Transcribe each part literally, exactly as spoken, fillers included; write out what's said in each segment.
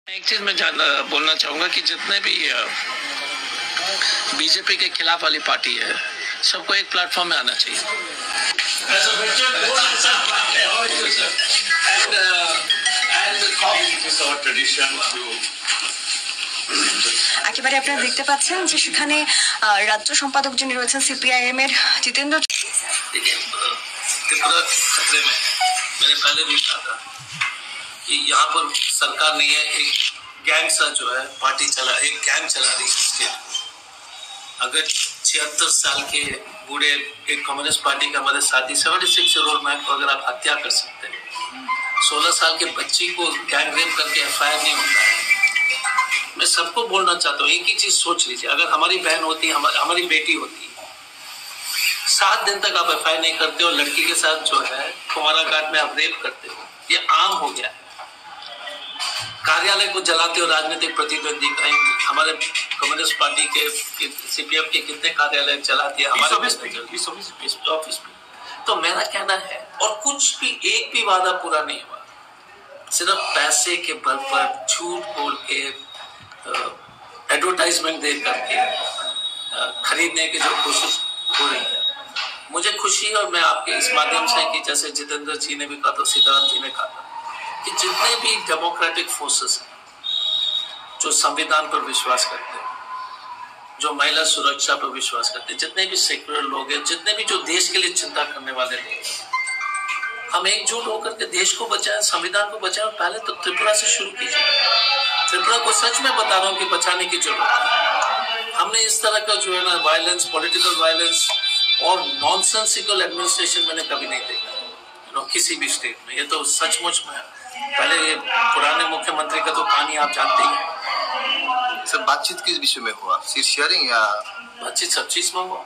एक चीज मैं बोलना चाहूंगा कि जितने भी बीजेपी के खिलाफ वाली पार्टी है, सबको एक प्लेटफॉर्म में आना चाहिए। একেবারে আপনারা দেখতে পাচ্ছেন যে সেখানে রাজ্য সম্পাদক যিনি রয়েছেন সিপিআইএম এর জিতেন্দ্র खतरे में मैंने पहले भी कहा था कि यहाँ पर सरकार नहीं है, एक गैंग सा जो है पार्टी चला एक गैंग चला रही है इसके। अगर छिहत्तर साल के बूढ़े एक कम्युनिस्ट पार्टी के हमारे साथी seventy six year old man को अगर आप हत्या कर सकते हैं, सोलह साल के बच्ची को गैंग रेप करके एफ आई आर नहीं होता है। मैं सबको बोलना चाहता हूँ, एक ही चीज सोच लीजिए, अगर हमारी बहन होती हमारी हमारी बेटी होती, सात दिन तक आप एफ आई आर नहीं करते हो, लड़की के साथ जो है कुमारा घाट में आप रेप करते हो, ये आम हो गया है। कार्यालय को जलाते हो राजनीतिक प्रतिद्वंदी, हमारे कम्युनिस्ट पार्टी के सीपीएम के कितने कार्यालय जलाते हैं हमारे ऑफिस में। तो मेरा कहना है, और कुछ भी एक भी वादा पूरा नहीं हुआ, सिर्फ पैसे के बल पर झूठ बोल के एडवर्टाइजमेंट दे करके खरीदने की जो कोशिश हो रही है। मुझे खुशी है, और मैं आपके इस माध्यम से कि जैसे जितेंद्र जी ने भी कहा था, सीताराम जी ने कहा था कि जितने भी डेमोक्रेटिक फोर्सेस हैं जो संविधान पर विश्वास करते हैं, जो महिला सुरक्षा पर विश्वास करते हैं, जितने भी सेक्युलर लोग हैं, जितने भी जो देश के लिए चिंता करने वाले लोग हैं, हम एकजुट होकर के देश को बचाएं, संविधान को बचाएं। और पहले तो त्रिपुरा से शुरू कीजिए। त्रिपुरा को सच में बता रहा हूँ कि बचाने की जरूरत है। हमने इस तरह का जो है ना वायलेंस, पॉलिटिकल वायलेंस और नॉनसेंसिकल एडमिनिस्ट्रेशन मैंने कभी नहीं देखा नो किसी भी स्टेट में। ये तो सचमुच में पहले ये पुराने मुख्यमंत्री का तो कहानी आप जानते ही हैं। सर बातचीत किस विषय में हुआ, सीट शेयरिंग या बातचीत सब चीज में हुआ,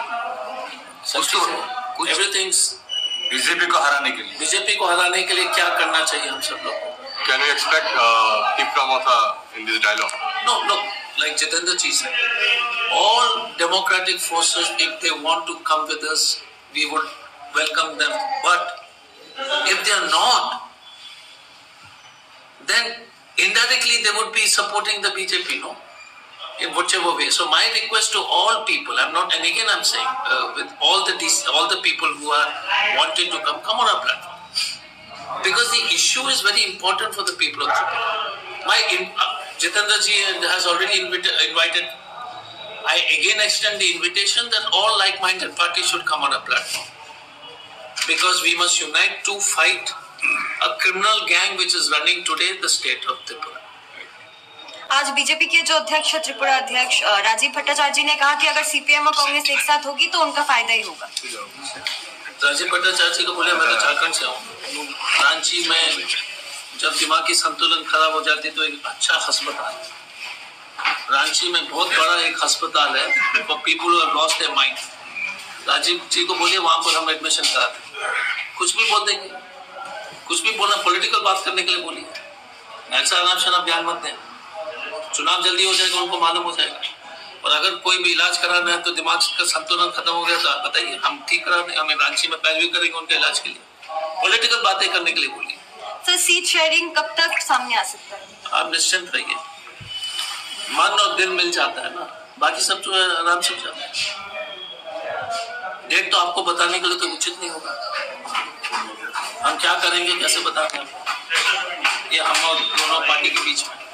एवरीथिंग। बीजेपी को हराने के लिए बीजेपी को हराने के लिए क्या करना चाहिए हम सब लोग को? Can we expect uh, Tifka Motha in this dialogue? No, look, like Jitendra ji said, all democratic forces, if they want to come with us, we would welcome them. But if they are not, then indirectly they would be supporting the B J P, no? In whichever way. So my request to all people, I'm not, and again I'm saying, uh, with all the all the people who are wanting to come, come on our platform. Because the issue is very important for the people of Tripura. My in, uh, Jitendra ji has already invited, invited. I again extend the invitation that all like-minded parties should come on a platform. Because we must unite to fight a criminal gang which is running today the state of Tripura. आज BJP के जो अध्यक्ष त्रिपुरा अध्यक्ष राजीव भट्टाचार्य जी ने कहा कि अगर CPM और कांग्रेस एक साथ होगी तो उनका फायदा ही होगा। राजीव भट्टाचार्य जी को बोले, मैं तो झारखंड से हूँ, रांची में जब दिमाग की संतुलन खराब हो जाती तो एक अच्छा अस्पताल, रांची में बहुत बड़ा एक अस्पताल है for people who have lost their mind. Rajiv ji को बोलिए वहां पर हम एडमिशन कराते, कुछ भी बोल देंगे, कुछ भी बोलना, पॉलिटिकल बात करने के लिए बोलिए, ऐसा आराम शराब बयान मत दें। चुनाव जल्दी हो जाएगा, उनको मालूम हो जाएगा। और अगर कोई भी इलाज कराना है तो दिमाग का संतुलन खत्म हो गया तो आप बताइए, हम ठीक कराने, हमें रांची में पैरवी करेंगे उनके इलाज के लिए, पॉलिटिकल बातें करने के लिए बोलिए। सर सीट शेयरिंग कब तक सामने आ सकता है? आप निश्चिंत रहिए, मन और दिन मिल जाता है ना, बाकी सब जो है आराम से हो जाता है। डेट तो आपको बताने के लिए तो उचित नहीं होगा, हम क्या करेंगे कैसे बताएंगे, ये हम और दोनों पार्टी के बीच में